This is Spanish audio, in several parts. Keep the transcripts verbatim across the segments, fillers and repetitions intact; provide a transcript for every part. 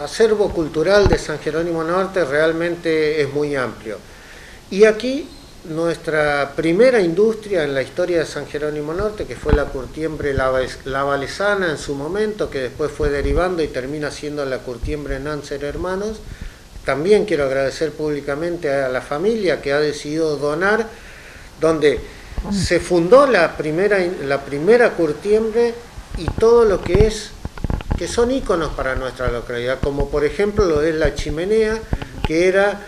acervo cultural de San Jerónimo Norte realmente es muy amplio. Y aquí nuestra primera industria en la historia de San Jerónimo Norte, que fue la curtiembre lavalesana en su momento, que después fue derivando y termina siendo la curtiembre Nanser Hermanos. También quiero agradecer públicamente a la familia que ha decidido donar, donde se fundó la primera, la primera curtiembre y todo lo que es, que son íconos para nuestra localidad, como por ejemplo lo es la chimenea, que era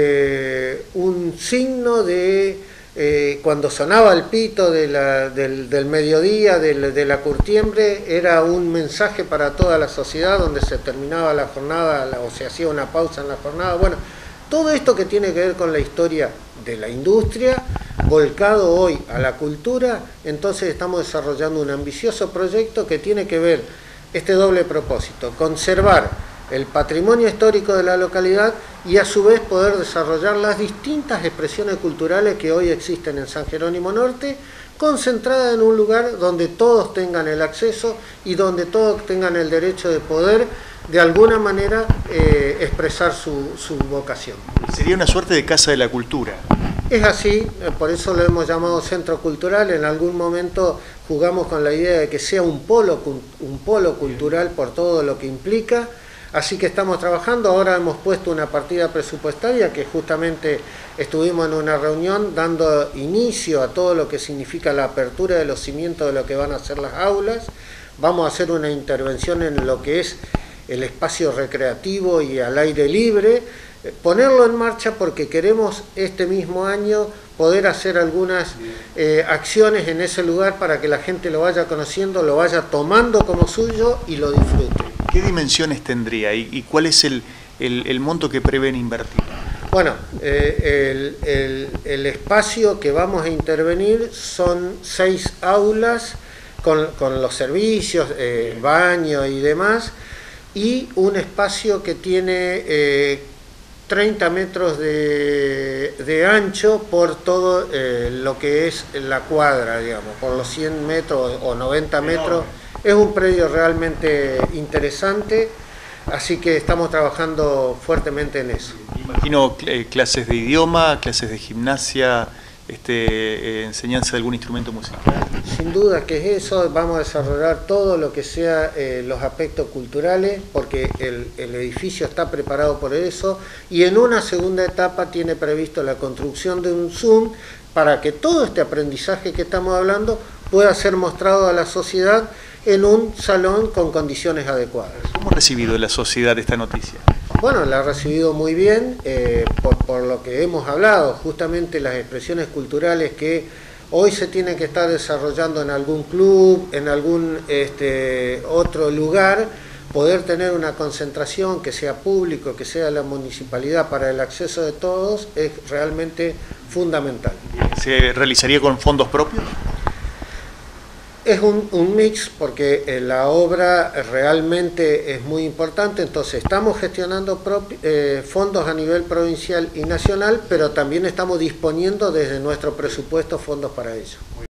eh, un signo de eh, cuando sonaba el pito de la, del, del mediodía de, de la curtiembre, era un mensaje para toda la sociedad, donde se terminaba la jornada o se hacía una pausa en la jornada. Bueno, todo esto que tiene que ver con la historia de la industria, volcado hoy a la cultura, entonces estamos desarrollando un ambicioso proyecto que tiene que ver este doble propósito: conservar el patrimonio histórico de la localidad y a su vez poder desarrollar las distintas expresiones culturales que hoy existen en San Jerónimo Norte, concentradas en un lugar donde todos tengan el acceso y donde todos tengan el derecho de poder de alguna manera eh, expresar su, su vocación. Sería una suerte de casa de la cultura. Es así, por eso lo hemos llamado centro cultural. En algún momento jugamos con la idea de que sea un polo, un polo cultural por todo lo que implica. Así que estamos trabajando. Ahora hemos puesto una partida presupuestaria que justamente estuvimos en una reunión dando inicio a todo lo que significa la apertura de los cimientos de lo que van a ser las aulas. Vamos a hacer una intervención en lo que es el espacio recreativo y al aire libre, ponerlo en marcha porque queremos este mismo año poder hacer algunas eh, acciones en ese lugar para que la gente lo vaya conociendo, lo vaya tomando como suyo y lo disfrute. ¿Qué dimensiones tendría y, y cuál es el, el, el monto que prevén invertir? Bueno, eh, el, el, el espacio que vamos a intervenir son seis aulas con, con los servicios, eh, baño y demás, y un espacio que tiene eh, treinta metros de, de ancho por todo eh, lo que es la cuadra, digamos, por los cien metros o noventa metros. Es un predio realmente interesante, así que estamos trabajando fuertemente en eso. Imagino eh, clases de idioma, clases de gimnasia, este, eh, enseñanza de algún instrumento musical. Sin duda que es eso. Vamos a desarrollar todo lo que sea eh, los aspectos culturales, porque el, el edificio está preparado por eso, y en una segunda etapa tiene previsto la construcción de un Zoom para que todo este aprendizaje que estamos hablando pueda ser mostrado a la sociedad en un salón con condiciones adecuadas. ¿Cómo ha recibido la sociedad esta noticia? Bueno, la ha recibido muy bien, eh, por, por lo que hemos hablado, justamente las expresiones culturales que hoy se tienen que estar desarrollando en algún club, en algún este, otro lugar, poder tener una concentración que sea público, que sea la municipalidad para el acceso de todos, es realmente fundamental. ¿Se realizaría con fondos propios? Es un, un mix porque eh, la obra realmente es muy importante, entonces estamos gestionando eh, fondos a nivel provincial y nacional, pero también estamos disponiendo desde nuestro presupuesto fondos para ello.